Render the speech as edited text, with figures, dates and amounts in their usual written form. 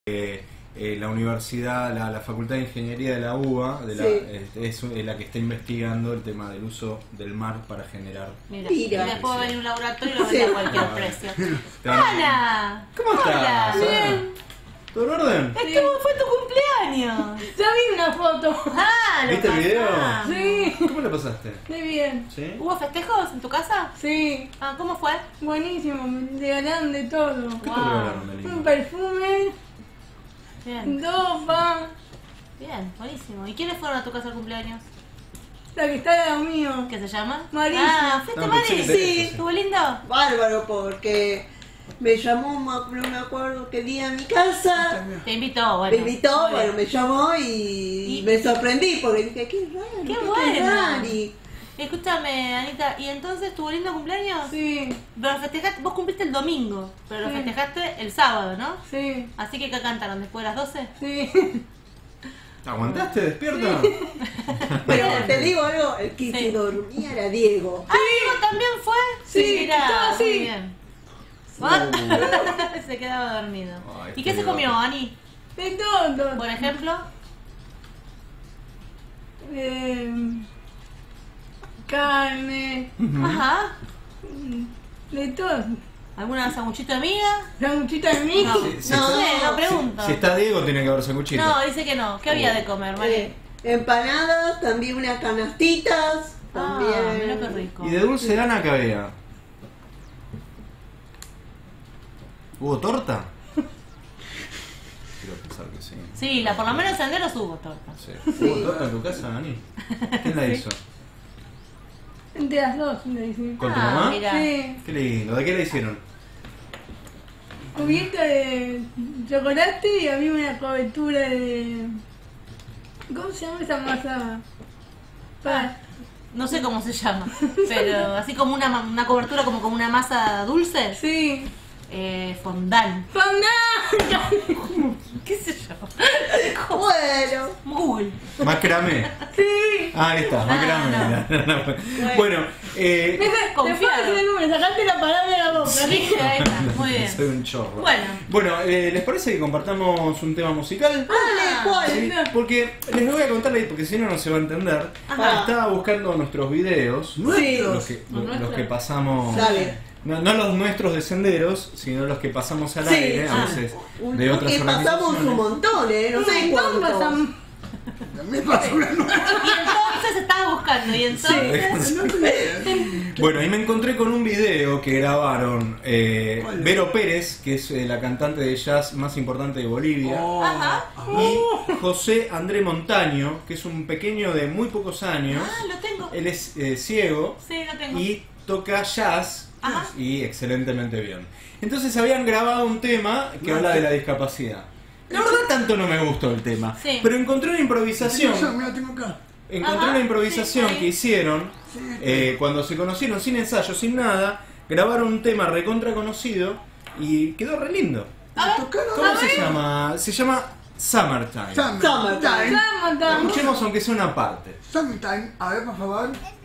la universidad, la Facultad de Ingeniería de la UBA es la que está investigando el tema del uso del mar para generar. Mira. Y después venir un laboratorio y lo vende a cualquier precio. ¡Hola! ¿Cómo estás? Bien. ¿Todo en orden? Fue tu cumpleaños. Ya vi una foto. ¿Viste el video? Sí. ¿Cómo lo pasaste? Muy bien. ¿Sí? ¿Hubo festejos en tu casa? Sí. ¿Cómo fue? Buenísimo, me regalaron de todo. ¿Qué te regalaron de lindo? Un perfume, Bien. ropa, Bien, buenísimo. ¿Y quiénes fueron a tu casa al cumpleaños? la que está al lado mío. ¿Qué se llama? Marisa. ¿Fuiste No, Mari? pensé que te- Sí. ¿Estuvo lindo? Bárbaro, porque me llamó, no me acuerdo qué día a mi casa. Te invitó, bueno. Me invitó, Muy bueno, bien. me llamó y me sorprendí porque dije, qué raro, ¡Qué bueno! Escúchame, Anita, ¿y entonces tuvo lindo cumpleaños? Sí, Pero festejaste, vos cumpliste el domingo, pero lo Sí. festejaste el sábado, ¿no? sí, Así que ¿qué cantaron después de las 12? sí. ¿Aguantaste despierta? Pero te digo algo, el que Sí. se dormía era Diego. Ah, Diego también fue. Sí, Mirá, estaba así. muy bien. Se quedaba dormido. Ay, ¿Y qué se Diego. comió, Ani? De todo. Por ejemplo. Carne, Ajá. de todo. ¿Alguna sanguchito de miga? Sanguchita de miga. No, Si- no si- sé, no pregunto. Si está Diego, tiene que haber sanguchito. No, dice que no. ¿Qué había de comer, Mari? Empanadas, también unas canastitas, también. Mirá qué rico. ¿Y de dulce de lana qué había? ¿Hubo torta? Quiero pensar que sí. Sí, por lo menos en Senderos hubo torta. Sí. ¿Hubo torta en tu casa, Dani? ¿Quién la hizo? Entre las dos, le dicen. ¿Con tu mamá? Mira. Sí, Qué lindo. ¿De qué la hicieron? cubierta de chocolate y había una cobertura de... ¿Cómo se llama esa masa? No sé cómo se llama, pero así como una cobertura como una masa dulce. Sí. Fondant. ¡Fondant! ¿Qué sé yo? Bueno, Google. Macramé. Sí. Ah, ahí está, macramé. no. Bueno, Después Confiado. me sacaste la palabra de la boca. Sí, ahí está, muy bien. soy un chorro. Bueno. ¿Les parece que compartamos un tema musical? Sí, porque les voy a contar, porque si no, no se va a entender. Ajá. Estaba buscando nuestros videos, Sí. los que pasamos. Dale. No los nuestros de senderos, sino los que pasamos al Sí, aire, a veces de que otras pasamos un organizaciones. montón, no sé Montón cuántos. pasamos. Me pasó una nueva. Y entonces estaba buscando, y entonces. Bueno, y me encontré con un video que grabaron Vero Pérez, que es la cantante de jazz más importante de Bolivia, Ajá. y José André Montaño, que es un pequeño de muy pocos años. Ah, lo tengo. Él es ciego Sí, lo tengo. y toca jazz Ajá. y excelentemente bien. Entonces habían grabado un tema que habla de la discapacidad. La verdad tanto no me gustó el tema, Sí. pero encontré una improvisación. Mira, tengo acá. Encontré Ajá, una improvisación sí, sí. que hicieron cuando se conocieron sin ensayo, sin nada, grabaron un tema recontra conocido y quedó re lindo. ¿Cómo se llama? Se llama Summertime. Summertime. Escuchemos aunque sea una parte. Summertime. A ver, por favor.